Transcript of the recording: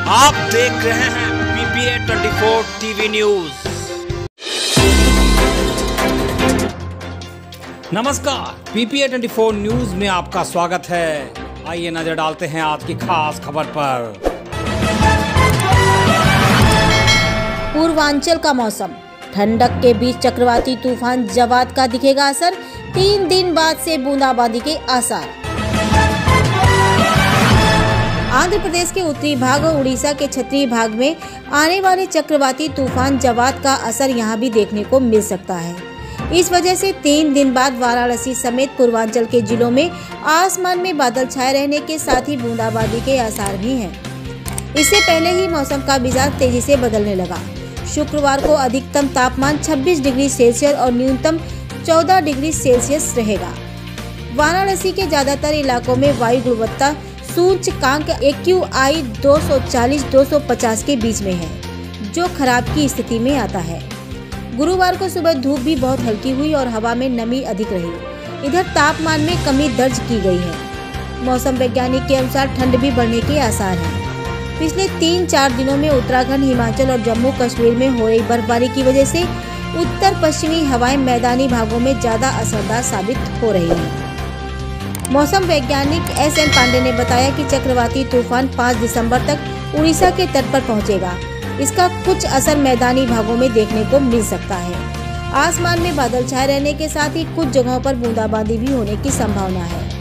आप देख रहे हैं PPA 24 टीवी न्यूज। नमस्कार, PPA 24 न्यूज में आपका स्वागत है। आइए नजर डालते हैं आज की खास खबर पर। पूर्वांचल का मौसम, ठंडक के बीच चक्रवाती तूफान जवाद का दिखेगा असर, 3 दिन बाद से बूंदाबांदी के आसार। आंध्र प्रदेश के उत्तरी भाग और उड़ीसा के क्षेत्रीय भाग में आने वाले चक्रवाती तूफान जवाद का असर यहां भी देखने को मिल सकता है। इस वजह से 3 दिन बाद वाराणसी समेत पूर्वांचल के जिलों में आसमान में बादल छाए रहने के साथ ही बूंदाबांदी के आसार भी हैं। इससे पहले ही मौसम का मिजाज तेजी से बदलने लगा। शुक्रवार को अधिकतम तापमान 26 डिग्री सेल्सियस और न्यूनतम 14 डिग्री सेल्सियस रहेगा। वाराणसी के ज्यादातर इलाकों में वायु गुणवत्ता सूचकांक AQI 240-250 के बीच में है, जो खराब की स्थिति में आता है। गुरुवार को सुबह धूप भी बहुत हल्की हुई और हवा में नमी अधिक रही। इधर तापमान में कमी दर्ज की गई है। मौसम वैज्ञानिक के अनुसार ठंड भी बढ़ने के आसार हैं। पिछले 3-4 दिनों में उत्तराखंड, हिमाचल और जम्मू कश्मीर में हो रही बर्फबारी की वजह से उत्तर पश्चिमी हवाएं मैदानी भागों में ज्यादा असरदार साबित हो रही हैं। मौसम वैज्ञानिक SN पांडे ने बताया कि चक्रवाती तूफान 5 दिसंबर तक उड़ीसा के तट पर पहुंचेगा। इसका कुछ असर मैदानी भागों में देखने को मिल सकता है। आसमान में बादल छाए रहने के साथ ही कुछ जगहों पर बूंदाबांदी भी होने की संभावना है।